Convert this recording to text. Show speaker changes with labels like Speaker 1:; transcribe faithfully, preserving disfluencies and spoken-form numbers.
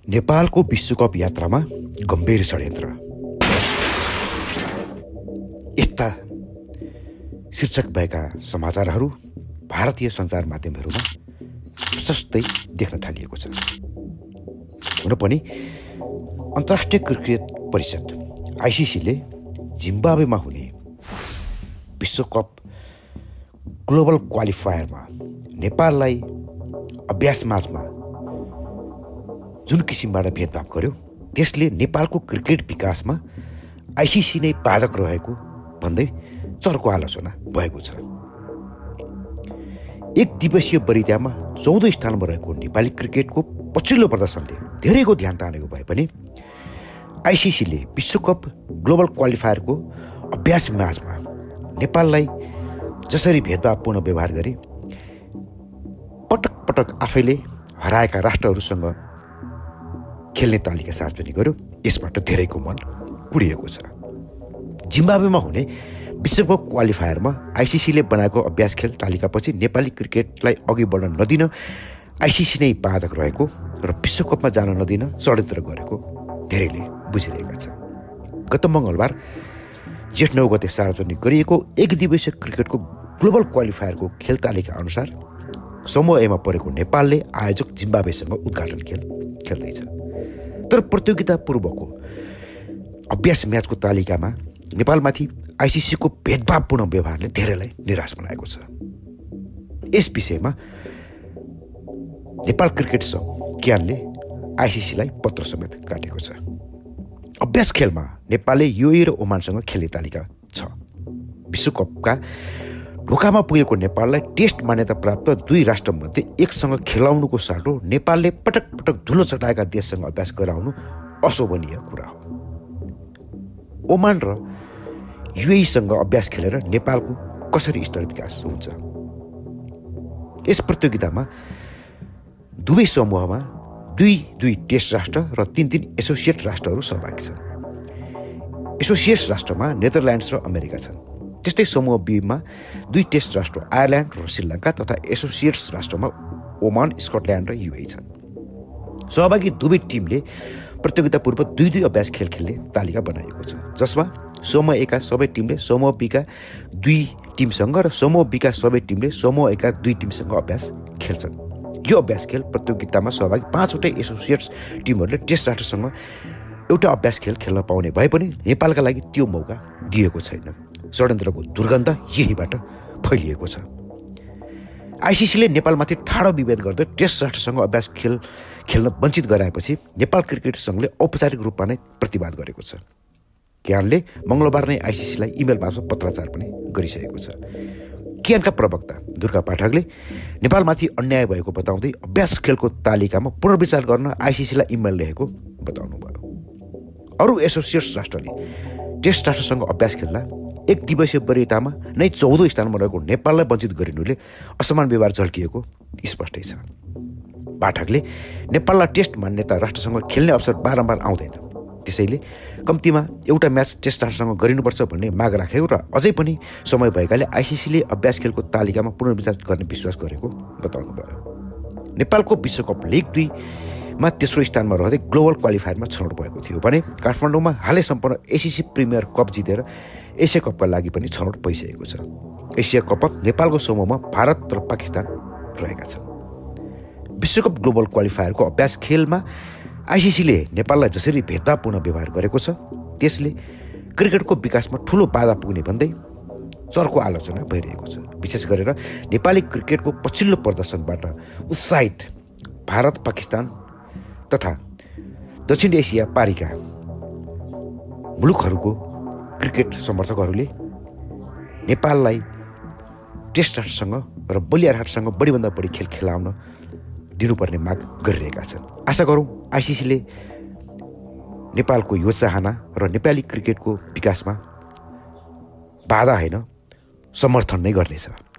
Speaker 1: नेपालको विश्वकप यात्रामा गम्भीर षड्यन्त्र। यस्ता शीर्षक भएका समाचारहरू भारतीय सञ्चार माध्यमहरूमा प्रशस्तै देख्न थालिएको छ। हुन पनि अन्तर्राष्ट्रिय क्रिकेट परिषद आइसिसीले जिम्बाब्वेमा हुने विश्वकप ग्लोबल क्वालिफायरमा नेपाललाई अभ्यास म्याचमा जुन किसिमबाट भेदभाव गर्यो त्यसले नेपालको क्रिकेट विकासमा आइसिसी नै बाधक रहेको भन्दै चर्को आलोचना भएको छ। एक दिवसीय वरियतामा चौधौँ स्थानमा रहेको नेपाली क्रिकेटको पछिल्लो प्रदर्शनले धेरैको ध्यान तानेको भए पनि आइसिसीले विश्वकप ग्लोबल क्वालिफायरको अभ्यास म्याचमा नेपाललाई जसरी भेदभावपूर्ण व्यवहार गरे, पटक पटक आफैले हराएका राष्ट्रहरूसँग खेल्ने तालिका सार्वजनिक गर्यो, यसबाट धेरैको मन कुडिएको छ। जिम्बाब्वेमा हुने विश्वकप क्वालिफायरमा आइसिसीले बनाएको अभ्यास खेल तालिकापछि नेपाली क्रिकेटलाई अघि बढ्न नदिन आइसिसी नै बाधक रहेको र विश्वकपमा जान नदिन षड्यन्त्र गरेको धेरैले बुझिरहेका छन्। गत मङ्गलबार जेठ नौ गते सार्वजनिक गरिएको एक दिवसीय क्रिकेटको ग्लोबल क्वालिफायरको खेल तालिका अनुसार समूह एमा परेको नेपालले आयोजक जिम्बाब्वेसँग उद्घाटन खेल खेल्दैछ। तर प्रतियोगिता पूर्वको अभ्यास म्याचको तालिकामा नेपालमाथि आइसिसीको भेदभावपूर्ण व्यवहारले धेरैलाई निराश बनाएको छ। यस विषयमा नेपाल क्रिकेट संघ क्यानले आइसिसीलाई पत्र समेत काटेको छ। अभ्यास खेलमा नेपालले युए र ओमानसँग खेल्ने तालिका छ। विश्वकपका ढोकामा पुगेको नेपाललाई टेस्ट मान्यता प्राप्त दुई राष्ट्रमध्ये एकसँग खेलाउनुको साटो नेपालले पटक पटक धुलो चटाएका देशसँग अभ्यास गराउनु अशोभनीय कुरा हो। ओमान र युएईसँग अभ्यास खेलेर नेपालको कसरी स्तर विकास हुन्छ? यस प्रतियोगितामा दुवै समूहमा दुई दुई टेस्ट राष्ट्र र तीन तीन एसोसिएट राष्ट्रहरू सहभागी छन्। एसोसिएट राष्ट्रमा नेदरल्यान्ड्स र अमेरिका छन्। त्यस्तै समूह बीमा दुई टेस्ट राष्ट्र आयरल्यान्ड र श्रीलङ्का तथा एसोसिएट्स राष्ट्रमा ओमान, स्कटल्यान्ड र युए छन्। सहभागी दुवै टिमले प्रतियोगिता पूर्व दुई दुई अभ्यास खेल खेल्ने तालिका बनाएको छ, जसमा समूह एका सबै टिमले समूह बीका दुई टिमसँग र समूह बीका सबै टिमले समूह एका दुई टिमसँग अभ्यास खेल्छन्। यो अभ्यास खेल प्रतियोगितामा सहभागी पाँचवटै एसोसिएट्स टिमहरूले टेस्ट राष्ट्रसँग एउटा अभ्यास खेल खेल्न पाउने भए पनि नेपालका लागि त्यो मौका दिएको छैन। षड्यन्त्रको दुर्गन्ध यहीबाट फैलिएको छ। आइसिसीले नेपालमाथि ठाडो विभेद गर्दै टेस्ट राष्ट्रसँग अभ्यास खेल खेल्न वञ्चित गराएपछि नेपाल क्रिकेट संघले औपचारिक रूपमा नै प्रतिवाद गरेको छ। क्यानले मङ्गलबार नै आइसिसीलाई इमेल मार्फत पत्राचार पनि गरिसकेको छ। क्यानका प्रवक्ता दुर्गा पाठकले नेपालमाथि अन्याय भएको बताउँदै अभ्यास खेलको तालिकामा पुनर्विचार गर्न आइसिसीलाई इमेल लेखेको बताउनुभयो। अरू एसोसिएट्स राष्ट्रले टेस्ट राष्ट्रसँग अभ्यास खेल्दा एक दिवसीय वरियतामा नै चौधौँ स्थानमा रहेको नेपाललाई वञ्चित गरिनुले असमान व्यवहार झल्किएको स्पष्टै छ। पाठकले नेपाललाई टेस्ट मान्यता राष्ट्रसँग खेल्ने अवसर बारम्बार आउँदैन, त्यसैले कम्तीमा एउटा म्याच टेस्ट राष्ट्रसँग गरिनुपर्छ भन्ने माग राखेको र अझै पनि समय भएकाले आइसिसीले अभ्यास खेलको तालिकामा पुनर्विचार गर्ने विश्वास गरेको बताउनुभयो। नेपालको विश्वकप लिग दुईमा तेस्रो स्थानमा रहँदै ग्लोबल क्वालिफायरमा छनौट भएको थियो भने काठमाडौँमा हालै सम्पन्न एसिसी प्रिमियर कप जितेर एसिया कपका लागि पनि छनौट भइसकेको छ। एसिया कप नेपालको समूहमा भारत र पाकिस्तान रहेका छन्। विश्वकप ग्लोबल क्वालिफायरको अभ्यास खेलमा आइसिसीले नेपाललाई जसरी भेदभावपूर्ण व्यवहार गरेको छ त्यसले क्रिकेटको विकासमा ठुलो बाधा पुग्ने भन्दै चर्को आलोचना भइरहेको छ। विशेष गरेर नेपाली क्रिकेटको पछिल्लो प्रदर्शनबाट उत्साहित भारत, पाकिस्तान तथा दक्षिण एसिया पारीका मुलुकहरूको क्रिकेट समर्थकहरूले नेपाललाई टेस्ट राष्ट्रसँग र बलिया राष्ट्रसँग बढीभन्दा बढी खेल खेलाउन दिनुपर्ने माग गरिरहेका छन्। आशा गरौँ आइसिसीले नेपालको यो चाहना र नेपाली क्रिकेटको विकासमा बाधा होइन समर्थन नै गर्नेछ।